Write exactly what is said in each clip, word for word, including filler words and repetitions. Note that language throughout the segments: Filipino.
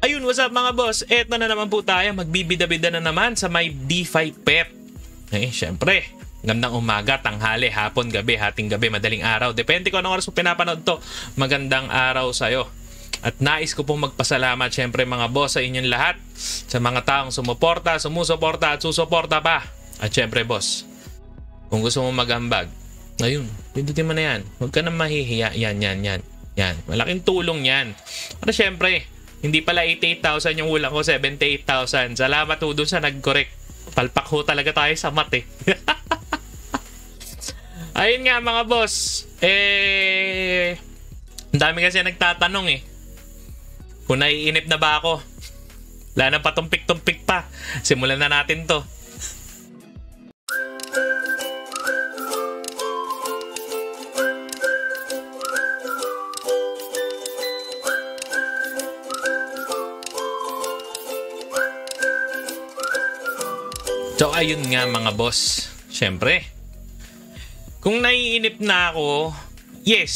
Ayun, what's up mga boss? Eto na naman po tayo, magbibida-bida na naman sa may DeFi Pet. Eh, syempre, gandang umaga, tanghali, hapon, gabi, hating gabi, madaling araw. Depende kung anong oras mo pinapanood to. Magandang araw sa'yo. At nais ko pong magpasalamat syempre mga boss sa inyong lahat. Sa mga taong sumuporta, sumusuporta at susuporta pa. At syempre boss, kung gusto mo maghambag, ayun, pindutin mo na yan. Huwag ka na mahihiya. Yan, yan, yan. Yan, malaking tulong yan. At syempre, hindi pala eighty-eight thousand yung ulang ko, seventy-eight thousand. Salamat po dun sa nag-correct. Palpak ho talaga tayo sa mat eh. Ayun nga mga boss. Eh, ang dami kasi nagtatanong eh. Kung naiinip na ba ako. Wala nang patumpik-tumpik pa. Simulan na natin to. So ayun nga mga boss, syempre, kung naiinip na ako, yes.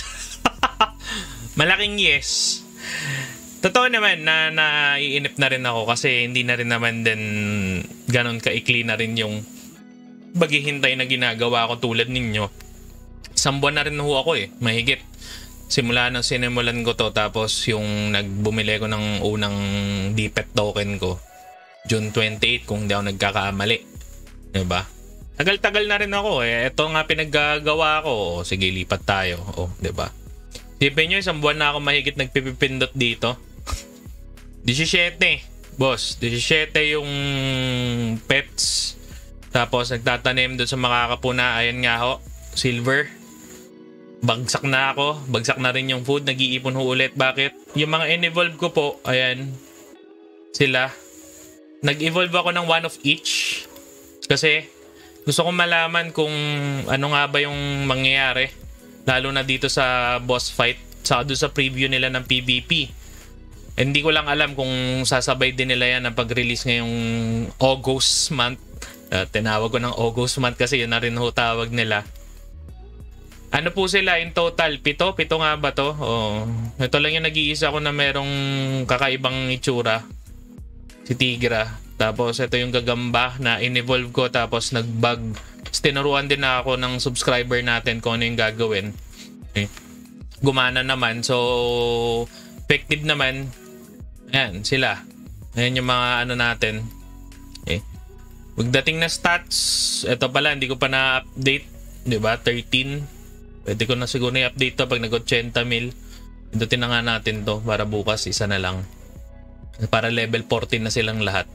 Malaking yes. Totoo naman na naiinip na rin ako kasi hindi na rin naman din ganon kaikli na rin yung paghihintay na ginagawa ko tulad ninyo. Isang buwan na rin ho ako eh, mahigit. Simula nang sinimulan ko to, tapos yung nagbumili ko ng unang D P E T token ko June twenty-eighth kung hindi ako nagkakamali. Diba? Tagal-tagal na rin ako eh. Ito nga pinaggagawa ko. O, sige, lipat tayo. O, diba? Sipin nyo, isang buwan na ako mahigit nagpipipindot dito. seventeen. Boss, seventeen yung pets. Tapos nagtatanim doon sa makakapuna. Ayan nga ho. Silver. Bagsak na ako. Bagsak na rin yung food. Nag-iipon ho ulit. Bakit? Yung mga in-evolve ko po, ayan. Sila. Nag-evolve ako ng one of each kasi gusto kong malaman kung ano nga ba yung mangyayari lalo na dito sa boss fight saka doon sa preview nila ng P V P. Hindi ko lang alam kung sasabay din nila yan ng pag-release ngayong August month. Uh, tinawag ko ng August month kasi yun na rin ho tawag nila. Ano po sila in total? Pito? Pito nga ba to? Oh, ito lang yung nag-iisa ko na merong kakaibang itsura. Si Tigra. Tapos ito yung gagamba na in-evolve ko tapos nag-bug. Tinuruan din na ako ng subscriber natin kung ano yung gagawin. Okay. Gumana naman. So, effective naman. Ayan, sila. Ayan yung mga ano natin. Okay. Pagdating na stats, ito pala, hindi ko pa na-update. Diba? thirteen. Pwede ko na siguro na-update to pag nag-eighty mil. Pindutin na nga natin to para bukas isa na lang. Para level fourteen na silang lahat.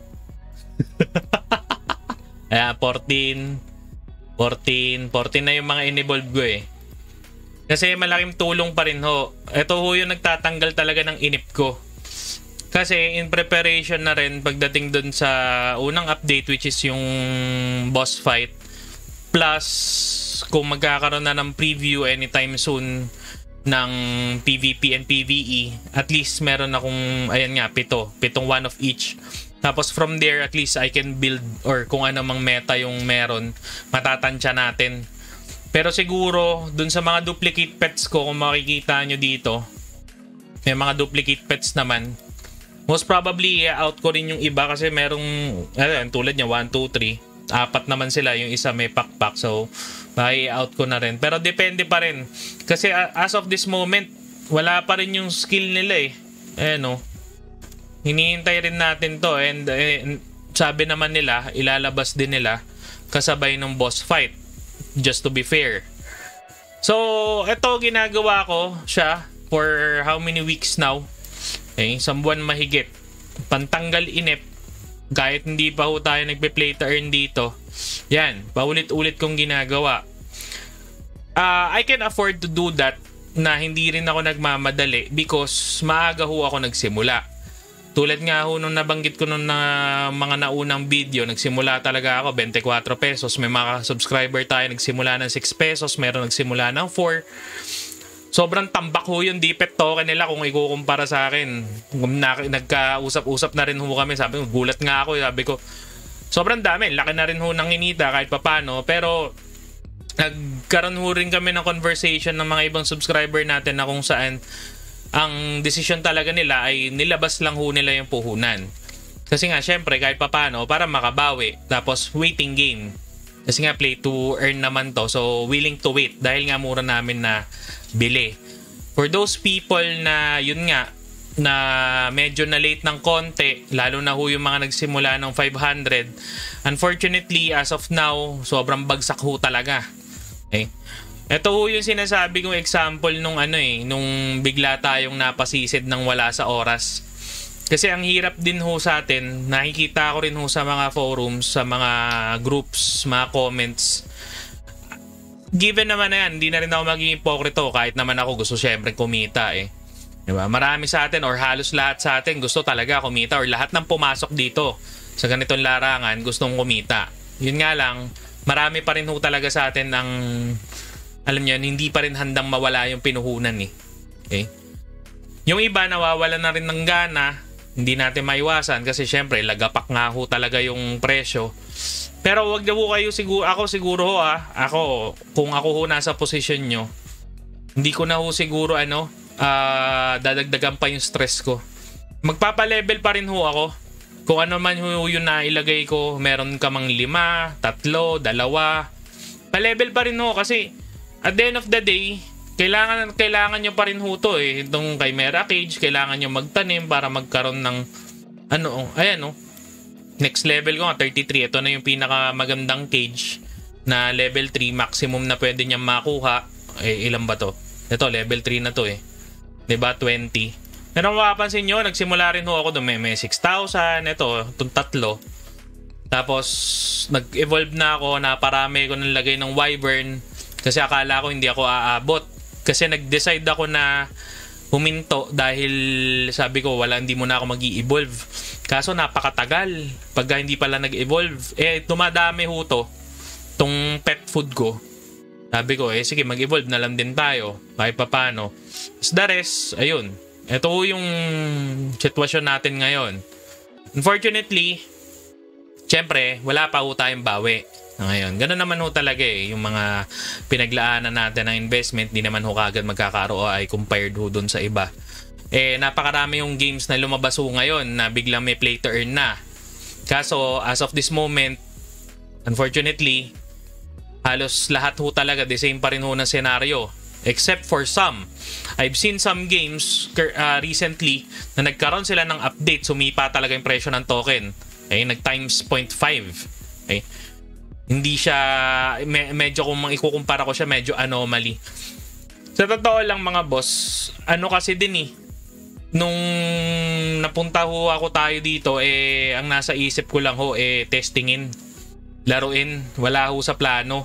Kaya fourteen, fourteen, fourteen na yung mga in-evolve ko eh. Kasi malaking tulong pa rin ho. Ito ho yung nagtatanggal talaga ng inip ko. Kasi in preparation na rin pagdating dun sa unang update which is yung boss fight. Plus kung magkakaroon na ng preview anytime soon ng P V P and P V E, at least meron akong ayan nga pito pitong one of each. Tapos from there at least I can build or kung ano mang meta yung meron, matatansya natin. Pero siguro dun sa mga duplicate pets ko, kung makikita nyo dito, may mga duplicate pets naman, most probably i-out ko rin yung iba kasi merong ayan, tulad niya one, two, three, apat naman sila, yung isa may pakpak, so i-out ko na rin. Pero depende pa rin kasi as of this moment wala pa rin yung skill nila eh. Eh no, hinihintay rin natin to and eh, sabi naman nila ilalabas din nila kasabay ng boss fight, just to be fair. So ito ginagawa ko siya for how many weeks now, eh, isang buwan mahigit, pantanggal inip. Kahit hindi pa ho tayo nagpe-play to earn dito, yan, paulit-ulit kong ginagawa. Uh, I can afford to do that na hindi rin ako nagmamadali because maaga ho ako nagsimula. Tulad nga ho nung nabanggit ko nung na mga naunang video, nagsimula talaga ako twenty-four pesos. May mga subscriber tayo nagsimula ng six pesos, meron nagsimula ng four. Sobrang tambak ho yung D P E T token nila kung ikukumpara sa akin. Nagkausap-usap na rin ho kami. Sabi ko, gulat nga ako. Sabi ko, sobrang dami. Laki na rin ho ng inita kahit papano. Pero nagkaroon ho rin kami ng conversation ng mga ibang subscriber natin na kung saan ang desisyon talaga nila ay nilabas lang ho nila yung puhunan. Kasi nga, syempre, kahit papano, para makabawi. Tapos, waiting game. Kasi nga, play to earn naman to. So, willing to wait. Dahil nga mura namin na bili. For those people na, yun nga, na medyo na late ng konti, lalo na ho yung mga nagsimula ng five hundred, unfortunately, as of now, sobrang bagsak ho talaga. Okay? Ito ho yung sinasabi kong example nung ano eh, nung bigla tayong napasisid ng wala sa oras. Kasi ang hirap din ho sa atin, nakikita ko rin ho sa mga forums, sa mga groups, mga comments. Given naman na yan, hindi na rin ako maging hipokrito kahit naman ako gusto syempre kumita eh. Diba? Marami sa atin or halos lahat sa atin gusto talaga kumita or lahat ng pumasok dito sa ganitong larangan gustong kumita. Yun nga lang, marami pa rin ho talaga sa atin ang, alam niyo, hindi pa rin handang mawala yung pinuhunan eh. Okay? Yung iba nawawala na rin ng gana, hindi natin maiwasan kasi syempre lagapak nga ho talaga yung presyo. Pero wag na ho kayo siguro, ako siguro ho ah, ako, kung ako ho nasa posisyon nyo, hindi ko na ho siguro ano, Uh, dadagdagan pa yung stress ko. Magpapa-level pa rin ho ako. Kung ano man ho yung nailagay ko, meron ka mang lima, tatlo, dalawa. Pa-level pa rin ho kasi at the end of the day, kailangan, kailangan nyo pa rin ho to eh. Itong Chimera Cage, kailangan nyo magtanim para magkaroon ng ano, ayan oh. Next level ko nga, thirty-three. Ito na yung pinakamagandang cage na level three, maximum na pwede niyang makuha. Eh, ilan ba to? Ito, level three na to eh. Diba, twenty. Pero mapapansin nyo, nagsimula rin ho ako doon. May, may six thousand. Ito, itong tatlo. Tapos, nag-evolve na ako. Naparami ko ng lagay ng Wyvern. Kasi akala ko hindi ako aabot. Kasi nag-decide ako na huminto. Dahil sabi ko, wala, hindi mo na ako mag-i-evolve. Kaso napakatagal. Pagka hindi pala nag-evolve. Eh, tumadami ho to. Itong pet food ko. Sabi ko, eh sige, mag-evolve na lang din tayo. Kahit pa paano. As the rest, ayun. Ito yung sitwasyon natin ngayon. Unfortunately, syempre, wala pa ho tayong bawi. Ngayon, ganun naman ho talaga eh. Yung mga pinaglaanan natin ng investment, di naman ho kagad magkaka-R O I compared ho dun sa iba. Eh, napakarami yung games na lumabas ho ngayon na biglang may play to earn na. Kaso, as of this moment, unfortunately, halos lahat ho talaga the same pa rin ho na senaryo. Except for some. I've seen some games uh, recently na nagkaroon sila ng update. Sumipa talaga yung presyo ng token. Okay? Nag times zero point five. Okay? Hindi siya, me- medyo kung ikukumpara ko siya, medyo anomaly. Sa totoo lang mga boss, ano kasi din eh. Nung napunta ho ako tayo dito, eh, ang nasa isip ko lang ho, eh, testingin. Laruin, wala ho sa plano.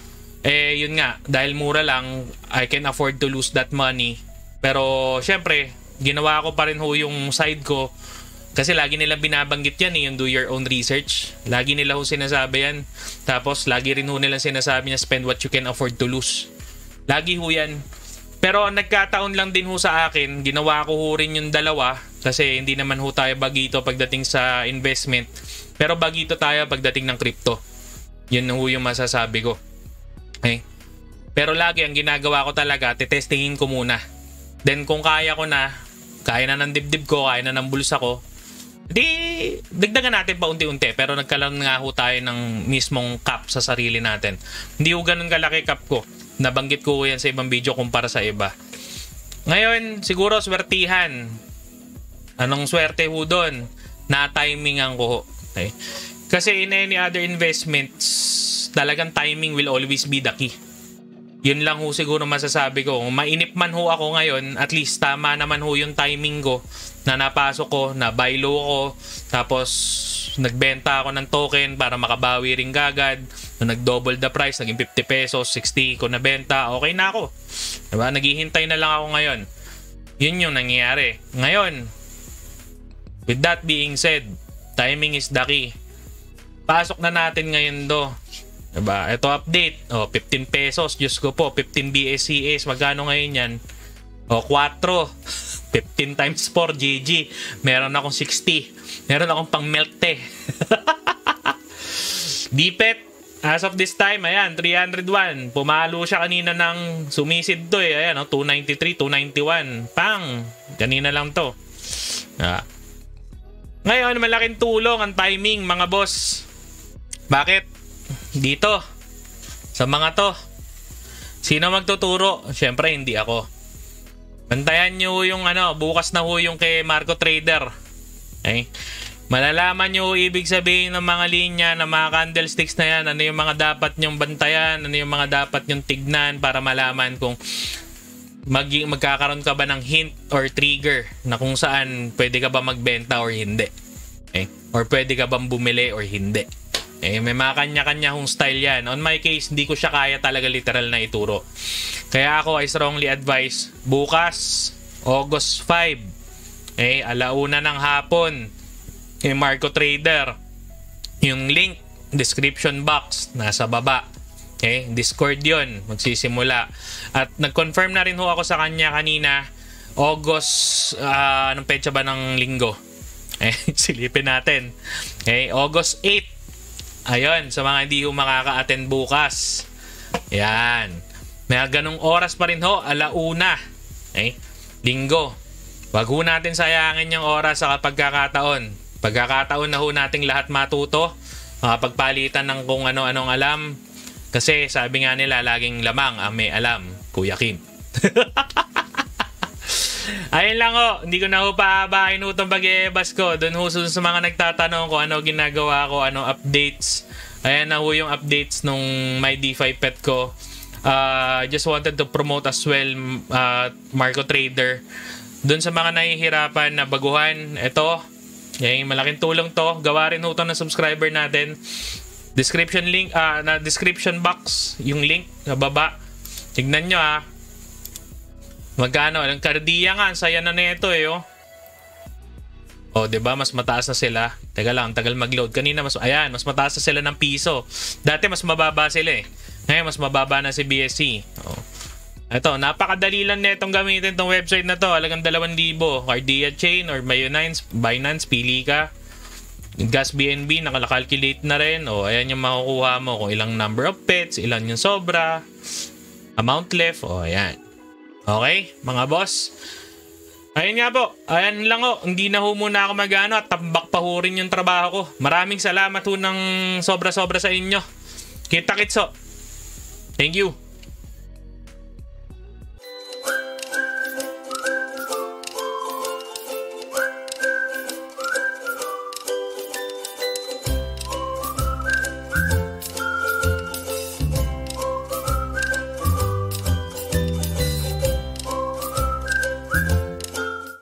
Eh yun nga, dahil mura lang, I can afford to lose that money. Pero syempre, ginawa ko pa rin ho yung side ko. Kasi lagi nila binabanggit yan eh, yung do your own research. Lagi nila ho sinasabi yan. Tapos lagi rin ho nila sinasabi niya, spend what you can afford to lose. Lagi ho yan. Pero nagkataon lang din ho sa akin, ginawa ko ho rin yung dalawa. Kasi hindi naman ho tayo bagito pagdating sa investment. Pero bagito tayo pagdating ng crypto. Yun ho yung masasabi ko. Okay? Pero lagi ang ginagawa ko talaga, titestingin ko muna. Then kung kaya ko na, kaya na ng dibdib ko, kaya na ng bulsa ko, di dagdagan natin pa unti-unti. Pero nagkaroon nga ho tayo ng mismong cap sa sarili natin. Hindi ho ganun kalaki cap ko. Nabanggit ko yan sa ibang video kumpara sa iba. Ngayon, siguro swertihan. Anong swerte ho doon? Na-timingan ko ho. Okay? Kasi in any other investments, talagang timing will always be the key. Yun lang ho siguro masasabi ko. Kung mainip man ho ako ngayon, at least tama naman ho yung timing ko na napasok ko, na buy low ko, tapos nagbenta ako ng token para makabawi rin gagad. Nung nag-double the price, naging fifty pesos, sixty ko na benta, okay na ako. Diba? Naghihintay na lang ako ngayon. Yun yung nangyayari. Ngayon, with that being said, timing is the key. Pasok na natin ngayon do. Diba? Ito update. O, fifteen pesos. Diyos ko po. fifteen B S C S. Magkano ngayon yan? O, four. fifteen times four. G G. Meron akong sixty. Meron akong pang melt eh. D P E T. As of this time, ayan, three hundred one. Pumalo siya kanina ng sumisid to eh. Ayan, oh, two ninety-three, two ninety-one. Pang! Kanina lang to. Ah. Ngayon, malaking tulong ang timing, mga boss. Bakit? Dito. Sa mga to. Sino magtuturo? Siyempre, hindi ako. Bantayan nyo yung ano, bukas na ho yung kay Marco Trader. Okay? Malalaman nyo ibig sabihin ng mga linya ng mga candlesticks na yan, ano yung mga dapat nyong bantayan, ano yung mga dapat nyong tignan para malaman kung mag magkakaroon ka ba ng hint or trigger na kung saan pwede ka ba magbenta or hindi. Okay? Or pwede ka bang bumili or hindi. Eh, may mga kanya-kanya hong style yan. On my case, hindi ko siya kaya talaga literal na ituro. Kaya ako, I strongly advise, bukas, August five, eh, alauna ng hapon, kay Marco Trader. Yung link, description box, nasa baba. Okay? Discord yun, magsisimula. At nag-confirm na rin ho ako sa kanya kanina, August, uh, anong petsa ba ng linggo? Eh, silipin natin. Okay? August eight. Ayun, sa mga hindi ho makaka-attend bukas. Yan. May ganong oras pa rin ho, alauna. Okay? Linggo. Wag ho natin sayangin yung oras sa pagkakataon. Pagkakataon na ho nating lahat matuto, makapagpalitan ng kung ano-anong alam. Kasi sabi nga nila, laging lamang ang may alam, Kuya Kim. Ayun lang ho, hindi ko na ho paabahin ho itong pag-i-ebas ko. Doon ho sa mga nagtatanong ko ano ginagawa ko, ano updates. Ayan na ho yung updates nung My DeFi Pet ko. I uh, just wanted to promote as well uh, Marco Trader. Doon sa mga nahihirapan na baguhan, ito, yung malaking tulong to. Gawa rin ho ito ng subscriber natin. Description link, uh, na description box, yung link sa baba. Tignan nyo ah. Magkano? Ang Cardia nga, ang saya na nito eh oh. O, diba? Mas mataas na sila. Teka lang, tagal mag-load. Kanina, mas, ayan, mas mataas na sila ng piso. Dati, mas mababa sila eh. Ngayon, mas mababa na si B S C. O. Ito, napakadali lang netong gamitin tong website na to. Halagang dalawang libo. Cardia Chain or Binance, Binance, pili ka. Gas B N B, nakalakalculate na rin. O, ayan yung makukuha mo kung ilang number of pets, ilan yung sobra, amount left. O, ayan. Okay, mga boss. Ayun nga po. Ayan lang ho. Hindi na ho muna ako mag-ano at tambak pa ho rin yung trabaho ko. Maraming salamat ho ng sobra-sobra sa inyo. Kita-kits ho. Thank you.